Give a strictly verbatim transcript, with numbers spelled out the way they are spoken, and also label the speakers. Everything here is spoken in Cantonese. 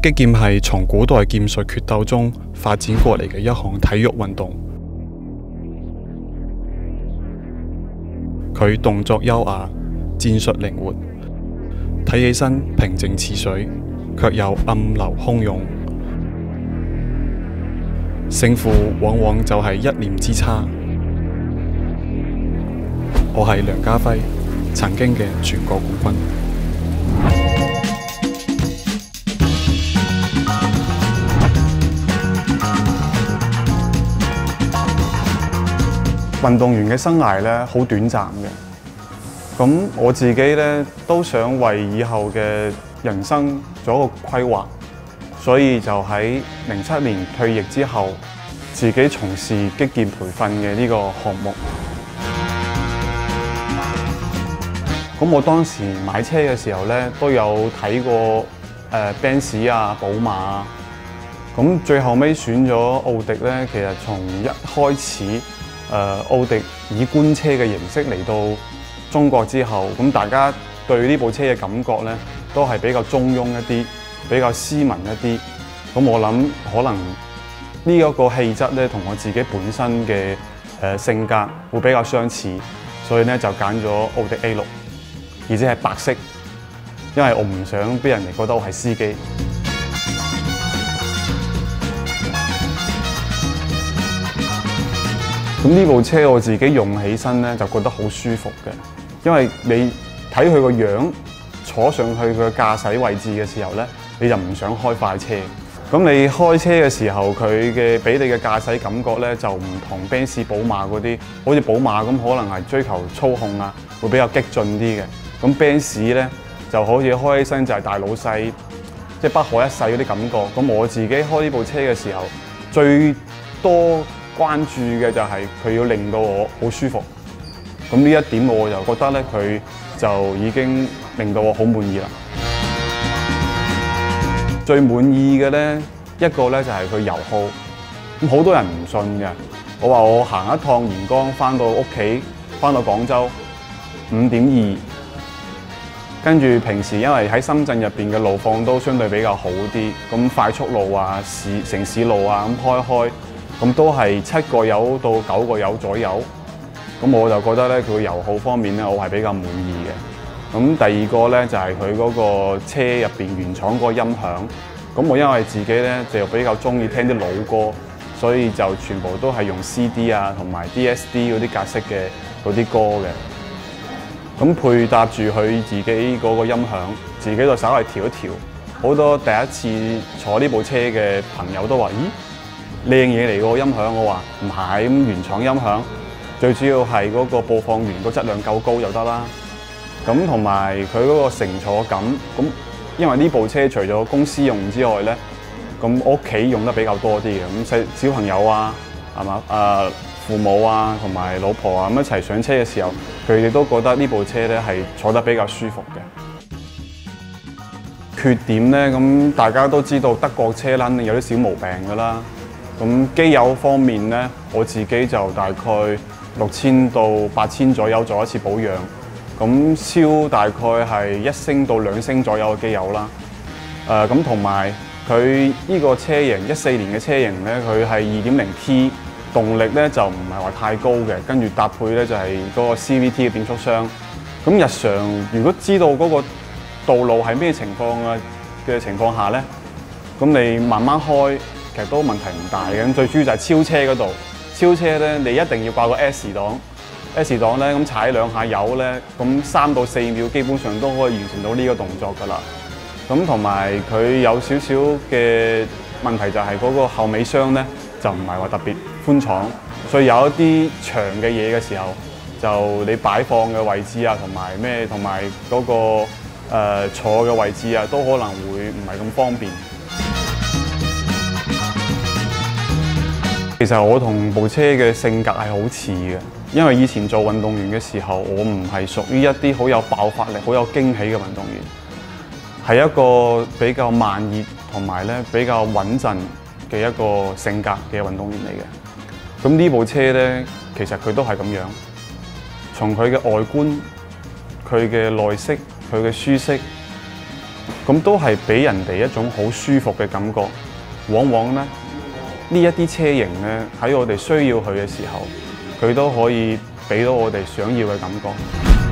Speaker 1: 擊劍係從古代劍術決鬥中發展過嚟嘅一項體育運動。佢動作優雅，戰術靈活，睇起身平靜似水，卻又暗流洶湧。勝負往往就係一念之差。我係梁家輝，曾經嘅全國冠軍。運動員嘅生涯咧好短暫嘅，咁我自己咧都想為以後嘅人生做一個規劃，所以就喺零七年退役之後，自己從事擊劍培訓嘅呢個項目。咁我當時買車嘅時候咧，都有睇過誒 Benz 啊、寶馬啊，咁最後尾選咗奧迪咧，其實從一開始。誒、呃、奧迪以官車嘅形式嚟到中國之後，咁大家對呢部車嘅感覺咧，都係比較中庸一啲，比較斯文一啲。咁我諗可能呢一個氣質咧，同我自己本身嘅誒、呃、性格會比較相似，所以咧就揀咗奧迪 A 六，而且係白色，因為我唔想俾人哋覺得我係司機。咁呢部車我自己用起身咧，就覺得好舒服嘅，因為你睇佢個樣，坐上去佢駕駛位置嘅時候咧，你就唔想開快車。咁你開車嘅時候，佢嘅俾你嘅駕駛感覺咧，就唔同 Benz、寶馬嗰啲，好似寶馬咁可能係追求操控啊，會比較激進啲嘅。咁 Benz 咧就好似開起身就係大老細，即係不可一世嗰啲感覺。咁我自己開呢部車嘅時候，最多關注嘅就係佢要令到我好舒服，咁呢一點我就覺得咧，佢就已經令到我好滿意啦。最滿意嘅咧，一個咧就係佢油耗，咁好多人唔信嘅。我話我行一趟沿江翻到屋企，翻到廣州五點二，跟住平時因為喺深圳入邊嘅路況都相對比較好啲，咁快速路啊、市城市路啊咁開開。咁都係七個油到九個油左右，咁我就覺得咧，佢個油耗方面咧，我係比較滿意嘅。咁第二個咧就係佢嗰個車入邊原廠嗰個音響，咁我因為自己咧就比較中意聽啲老歌，所以就全部都係用 C D 啊同埋 D S D 嗰啲格式嘅嗰啲歌嘅。咁配搭住佢自己嗰個音響，自己就稍微調一調。好多第一次坐呢部車嘅朋友都話：咦？靚嘢嚟個音響，我話唔係，咁原廠音響，最主要係嗰個播放源個質量夠高就得啦。咁同埋佢嗰個乘坐感，咁因為呢部車除咗公司用之外咧，咁屋企用得比較多啲嘅，咁細小朋友啊，係嘛，誒父母啊，同埋老婆啊咁一齊上車嘅時候，佢哋都覺得呢部車咧係坐得比較舒服嘅。缺點咧，咁大家都知道德國車肯定有啲小毛病㗎啦。咁機油方面咧，我自己就大概六千到八千左右做一次保養。咁燒大概係一升到兩升左右嘅機油啦。誒咁同埋佢呢個車型一四年嘅車型咧，佢係二點零 T， 動力咧就唔係話太高嘅，跟住搭配咧就係嗰個 C V T 嘅變速箱。咁日常如果知道嗰個道路係咩情況啊嘅情況下咧，咁你慢慢開，其實都問題唔大嘅。咁最主要就係超車嗰度，超車咧你一定要掛個 S 檔 ，S 檔咧咁踩兩下油咧，咁三到四秒基本上都可以完成到呢個動作㗎啦。咁同埋佢有少少嘅問題就係嗰個後尾箱咧就唔係話特別寬敞，所以有一啲長嘅嘢嘅時候，就你擺放嘅位置啊，同埋咩，同埋嗰個誒、呃、坐嘅位置啊，都可能會唔係咁方便。其實我同部車嘅性格係好似嘅，因為以前做運動員嘅時候，我唔係屬於一啲好有爆發力、好有驚喜嘅運動員，係一個比較慢熱同埋咧比較穩陣嘅一個性格嘅運動員嚟嘅。咁呢部車咧，其實佢都係咁樣，從佢嘅外觀、佢嘅內飾、佢嘅舒適， 咁都係俾人哋一種好舒服嘅感覺。往往咧呢一啲車型咧喺我哋需要佢嘅時候，佢都可以俾到我哋想要嘅感覺。